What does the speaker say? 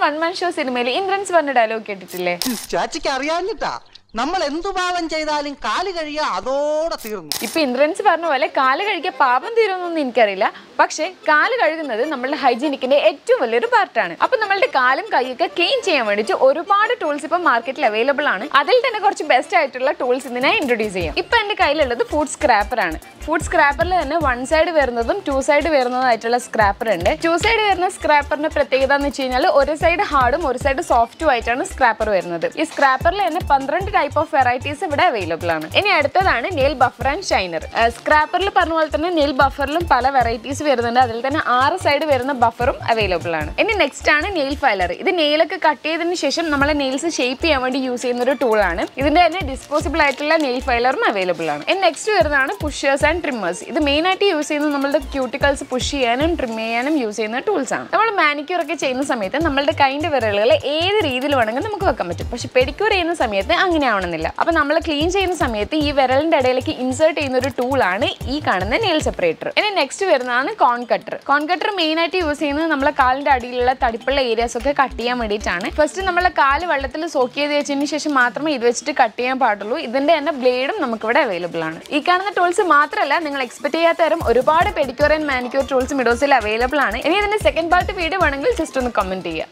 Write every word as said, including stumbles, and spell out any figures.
One man show സിനിമയിൽ ഇന്ദ്രൻസ് പറഞ്ഞ dialogue കേട്ടിട്ടില്ലേ? ചാച്ചിക്ക് അറിയാഞ്ഞിട്ടാ നമ്മൾ എന്തു പാപം ചെയ്താലും കാല് കഴിയാ അതോടെ തീർന്നു. ഇപ്പൊ ഇന്ദ്രൻസ് പറഞ്ഞ പോലെ കാല് കഴിക്കാൻ പാപം തീരുമെന്നൊന്നും എനിക്കറിയില്ല. പക്ഷെ കാല് കഴുകുന്നത് നമ്മളുടെ ഹൈജീനിക്കിന്റെ ഏറ്റവും വലിയൊരു പാർട്ടാണ്. അപ്പൊ നമ്മളുടെ കാലും കൈയൊക്കെ ക്ലീൻ ചെയ്യാൻ വേണ്ടിയിട്ട് ഒരുപാട് ടൂൾസ് ഇപ്പൊ മാർക്കറ്റിൽ അവൈലബിൾ ആണ്. അതിൽ തന്നെ കുറച്ച് ബെസ്റ്റ് ആയിട്ടുള്ള ടൂൾസ് ഇതിനെ ഇൻട്രൊഡ്യൂസ് ചെയ്യാം. ഇപ്പൊ എന്റെ കയ്യിലുള്ളത് ഫുഡ് സ്ക്രാപ്പർ ആണ്. ഫുഡ് സ്ക്രാപ്പറിൽ തന്നെ വൺ സൈഡ് വരുന്നതും ടു സൈഡ് വരുന്നതായിട്ടുള്ള സ്ക്രാപ്പർ ഉണ്ട്. ടു സൈഡ് വരുന്ന സ്ക്രാപ്പറിന്റെ പ്രത്യേകത എന്ന് വെച്ച് കഴിഞ്ഞാൽ ഒരു സൈഡ് ഹാർഡും ഒരു സൈഡ് സോഫ്റ്റും ആയിട്ടാണ് സ്ക്രാപ്പർ വരുന്നത്. ഈ സ്ക്രാപ്പറിൽ തന്നെ പന്ത്രണ്ട് ടൈപ്പ് ഓഫ് വെറൈറ്റീസ് ഇവിടെ അവൈലബിൾ ആണ്. ഇനി അടുത്തതാണ് നെയിൽ ബഫർ ആൻഡ് ഷൈനർ. സ്ക്രാപ്പറിൽ പറഞ്ഞ പോലെ തന്നെ നെയിൽ ബഫറിലും പല വെറൈറ്റീസ് വരുന്നുണ്ട്. അതിൽ തന്നെ ആറ് സൈഡ് വരുന്ന ബഫറും അവൈലബിൾ ആണ്. ഇനി നെക്സ്റ്റ് ആണ് നെയിൽ ഫൈലർ. ഇത് നെയിലൊക്കെ കട്ട് ചെയ്തതിന് ശേഷം നമ്മളെ നെയിൽസ് ഷേപ്പ് ചെയ്യാൻ വേണ്ടി യൂസ് ചെയ്യുന്ന ഒരു ടൂൾ ആണ്. ഇതിന്റെ തന്നെ ഡിസ്പോസിബിൾ ആയിട്ടുള്ള നെയിൽ ഫൈലറും അവൈലബിൾ ആണ്. ഇനി നെക്സ്റ്റ് വരുന്നതാണ് പുഷേഴ്സ് ആൻഡ് ട്രിമ്മേഴ്സ്. ഇത് മെയിൻ ആയിട്ട് യൂസ് ചെയ്യുന്നത് നമ്മളുടെ ക്യൂട്ടിക്കൽസ് പുഷ് ചെയ്യാനും ട്രിം ചെയ്യാനും യൂസ് ചെയ്യുന്ന ടൂൾസ് ആണ്. നമ്മൾ മാനിക്യൂർ ഒക്കെ ചെയ്യുന്ന സമയത്ത് നമ്മളുടെ കൈന്റെ വിരലുകൾ ഏത് രീതിയിൽ വേണമെങ്കിൽ നമുക്ക് വെക്കാൻ പറ്റും. പക്ഷെ പെഡിക്യൂർ ചെയ്യുന്ന സമയത്ത് അങ്ങനെ ആവണമെന്നില്ല. അപ്പൊ നമ്മൾ ക്ലീൻ ചെയ്യുന്ന സമയത്ത് ഈ വിരലിന്റെ ഇടയിലേക്ക് ഇൻസേർട്ട് ചെയ്യുന്ന ഒരു ടൂൾ ആണ് ഈ കാണുന്ന നെയിൽ സെപ്പറേറ്റർ. ഇനി നെക്സ്റ്റ് വരുന്നതാണ് corn cutter. Corn cutter main ആയിട്ട് യൂസ് ചെയ്യുന്നത് നമ്മളെ കാലിന്റെ അടിയിലുള്ള തടിപ്പുള്ള ഏരിയാസ് ഒക്കെ കട്ട് ചെയ്യാൻ വേണ്ടിയിട്ടാണ്. ഫസ്റ്റ് നമ്മളെ കാല് വെള്ളത്തിൽ സോക്ക് ചെയ്ത് വെച്ചതിന് ശേഷം മാത്രമേ ഇത് വെച്ചിട്ട് കട്ട് ചെയ്യാൻ പാടുള്ളൂ. ഇതിന്റെ തന്നെ ബ്ലേഡും നമുക്ക് ഇവിടെ അവൈലബിൾ ആണ്. ഈ കാണുന്ന ടൂൾസ് മാത്രമല്ല, നിങ്ങൾ എക്സ്പെക്ട് ചെയ്യാത്ത തരം ഒരുപാട് പെഡിക്യൂർ ആൻഡ് മാനിക്യൂർ ടൂൾസ് മിഡോസിൽ അവൈലബിൾ ആണ്. ഇനി ഇതിന്റെ സെക്കൻഡ് പാർട്ട് വീഡിയോ വേണമെങ്കിൽ ജസ്റ്റ് ഒന്ന് കമന്റ് ചെയ്യുക.